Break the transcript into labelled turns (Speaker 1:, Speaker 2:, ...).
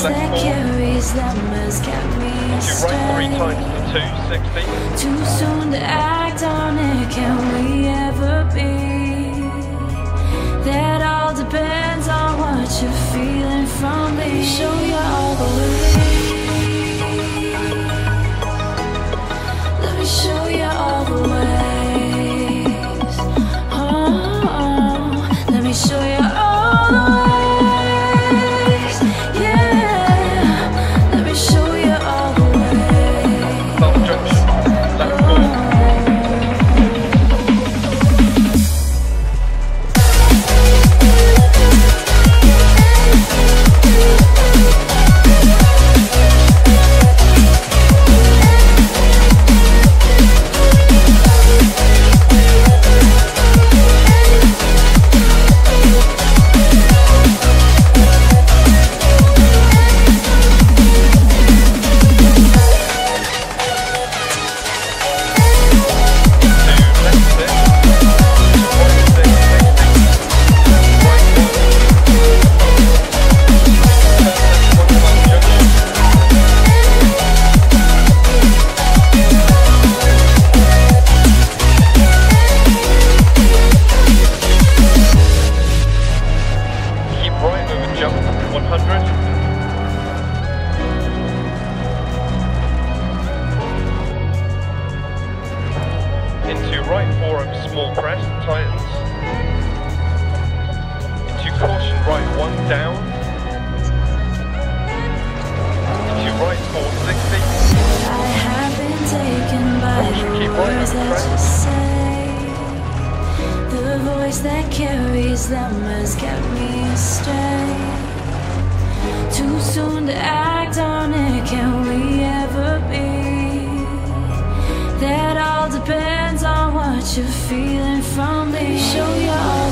Speaker 1: that carries that must get me astray.
Speaker 2: Right 3 times to 260.
Speaker 1: Too soon to act on it, can we ever be? That all depends on what you're feeling from me. Show you all the way. Let me show you all the ways. Oh, let me show you all the ways. Yeah, let me show you all the ways.
Speaker 2: Last junction, left corner. Into right 4 of small crest, tightens. Into caution right 1 down. Into right 460.
Speaker 1: I have been taken by the words that you say. The voice that carries that must get me astray. Too soon to act on it, can we ever be? That all depends on what you're feeling from me. Show you all